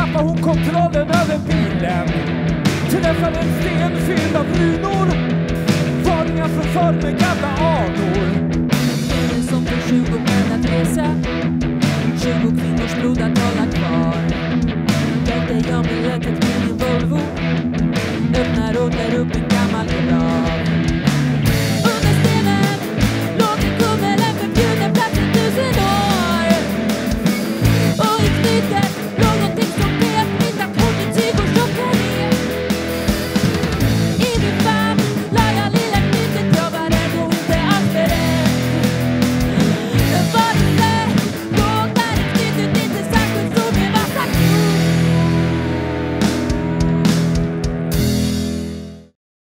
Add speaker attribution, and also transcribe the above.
Speaker 1: tappar hon kontrollen över bilen. Träffar en sten fylld av runor. Varningar från förr med gamla anor.
Speaker 2: Det är som för 20 män att resa. 20 kvinnors blod att